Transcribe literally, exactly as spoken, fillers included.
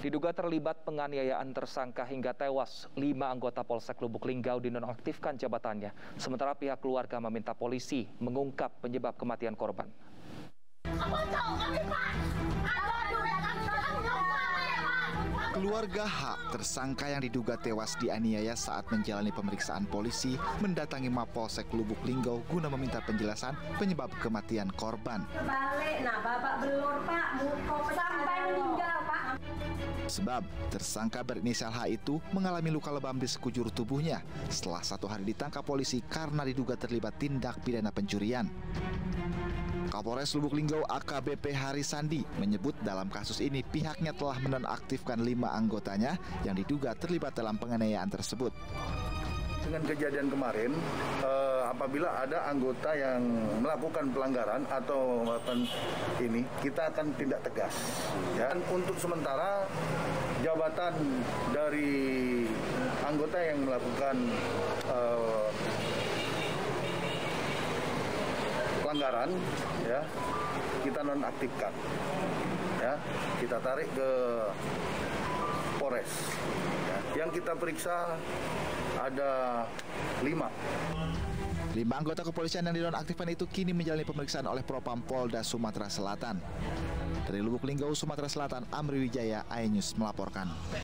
Diduga terlibat penganiayaan tersangka hingga tewas, lima anggota Polsek Lubuk Linggau dinonaktifkan jabatannya. Sementara pihak keluarga meminta polisi mengungkap penyebab kematian korban. Keluarga H, tersangka yang diduga tewas dianiaya saat menjalani pemeriksaan polisi, mendatangi Mapolsek Lubuk Linggau guna meminta penjelasan penyebab kematian korban. Balik, nah bapak belur pak, sampai meninggal pak. Sebab tersangka berinisial H itu mengalami luka lebam di sekujur tubuhnya setelah satu hari ditangkap polisi karena diduga terlibat tindak pidana pencurian. Kapolres Lubuk Linggau A K B P Harisandi menyebut dalam kasus ini pihaknya telah menonaktifkan lima anggotanya yang diduga terlibat dalam penganiayaan tersebut. Dengan kejadian kemarin, eh, apabila ada anggota yang melakukan pelanggaran atau melakukan ini, kita akan tindak tegas. Ya. Dan untuk sementara, jabatan dari anggota yang melakukan eh, pelanggaran, ya, kita nonaktifkan. Ya, kita tarik ke Polres. Ya. Yang kita periksa ada lima. Lima anggota kepolisian yang dinonaktifkan itu kini menjalani pemeriksaan oleh Propam Polda Sumatera Selatan. Dari Lubuk Linggau, Sumatera Selatan, Amri Wijaya, iNews melaporkan.